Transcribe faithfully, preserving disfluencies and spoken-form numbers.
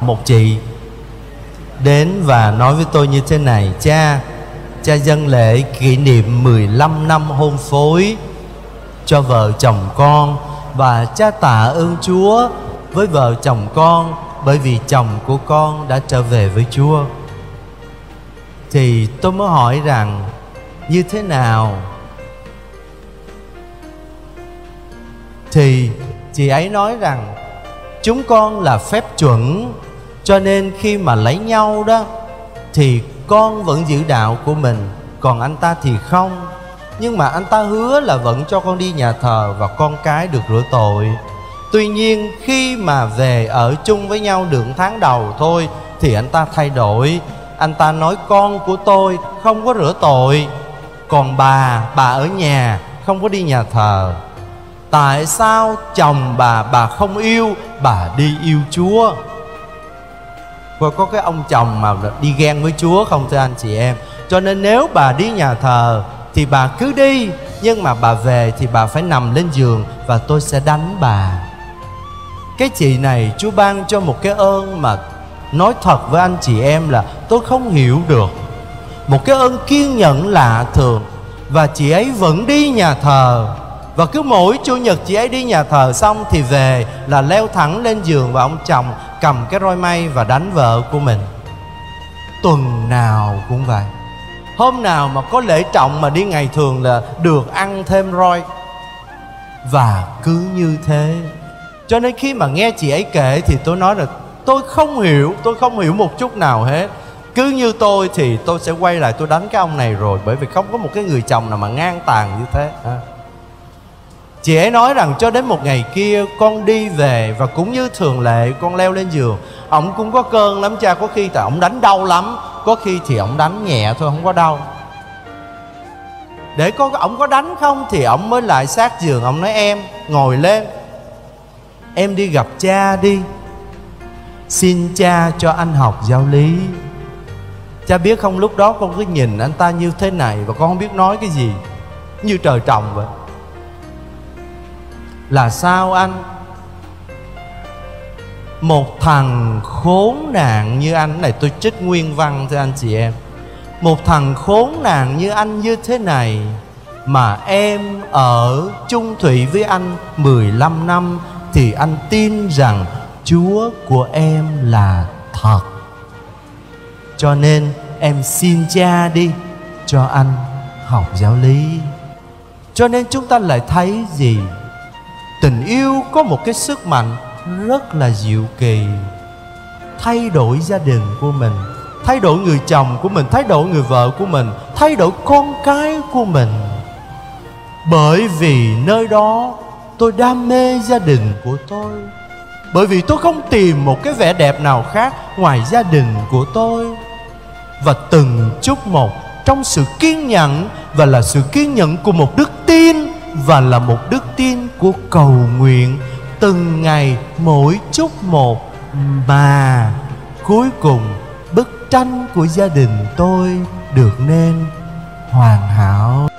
Một chị đến và nói với tôi như thế này: Cha, cha dâng lễ kỷ niệm mười lăm năm hôn phối cho vợ chồng con, và cha tạ ơn Chúa với vợ chồng con, bởi vì chồng của con đã trở về với Chúa. Thì tôi mới hỏi rằng như thế nào? Thì chị ấy nói rằng chúng con là phép chuẩn, cho nên khi mà lấy nhau đó thì con vẫn giữ đạo của mình, còn anh ta thì không. Nhưng mà anh ta hứa là vẫn cho con đi nhà thờ và con cái được rửa tội. Tuy nhiên khi mà về ở chung với nhau được tháng đầu thôi thì anh ta thay đổi. Anh ta nói con của tôi không có rửa tội, còn bà, bà ở nhà không có đi nhà thờ. Tại sao chồng bà, bà không yêu, bà đi yêu Chúa? Và có cái ông chồng mà đi ghen với Chúa không thưa anh chị em? Cho nên nếu bà đi nhà thờ thì bà cứ đi, nhưng mà bà về thì bà phải nằm lên giường và tôi sẽ đánh bà. Cái chị này Chúa ban cho một cái ơn mà nói thật với anh chị em là tôi không hiểu được. Một cái ơn kiên nhẫn lạ thường. Và chị ấy vẫn đi nhà thờ. Và cứ mỗi Chủ nhật chị ấy đi nhà thờ xong thì về là leo thẳng lên giường, và ông chồng cầm cái roi mây và đánh vợ của mình. Tuần nào cũng vậy. Hôm nào mà có lễ trọng mà đi ngày thường là được ăn thêm roi. Và cứ như thế. Cho nên khi mà nghe chị ấy kể thì tôi nói là tôi không hiểu, tôi không hiểu một chút nào hết. Cứ như tôi thì tôi sẽ quay lại tôi đánh cái ông này rồi, bởi vì không có một cái người chồng nào mà ngang tàn như thế. Chị ấy nói rằng cho đến một ngày kia con đi về, và cũng như thường lệ con leo lên giường, ổng cũng có cơn lắm cha, có khi tại ổng đánh đau lắm, có khi thì ổng đánh nhẹ thôi không có đau. Để có ổng có đánh không thì ổng mới lại sát giường, ổng nói em ngồi lên, em đi gặp cha đi, xin cha cho anh học giáo lý. Cha biết không, lúc đó con cứ nhìn anh ta như thế này và con không biết nói cái gì, như trời trồng vậy. Là sao anh? Một thằng khốn nạn như anh này, tôi trích nguyên văn thưa anh chị em. Một thằng khốn nạn như anh như thế này mà em ở chung thủy với anh mười lăm năm, thì anh tin rằng Chúa của em là thật. Cho nên em xin cha đi cho anh học giáo lý. Cho nên chúng ta lại thấy gì? Tình yêu có một cái sức mạnh rất là diệu kỳ, thay đổi gia đình của mình, thay đổi người chồng của mình, thay đổi người vợ của mình, thay đổi con cái của mình. Bởi vì nơi đó tôi đam mê gia đình của tôi. Bởi vì tôi không tìm một cái vẻ đẹp nào khác ngoài gia đình của tôi. Và từng chút một, trong sự kiên nhẫn, và là sự kiên nhẫn của một đức tin, và là một đức tin của cầu nguyện, từng ngày mỗi chút một, mà cuối cùng bức tranh của gia đình tôi được nên hoàn hảo.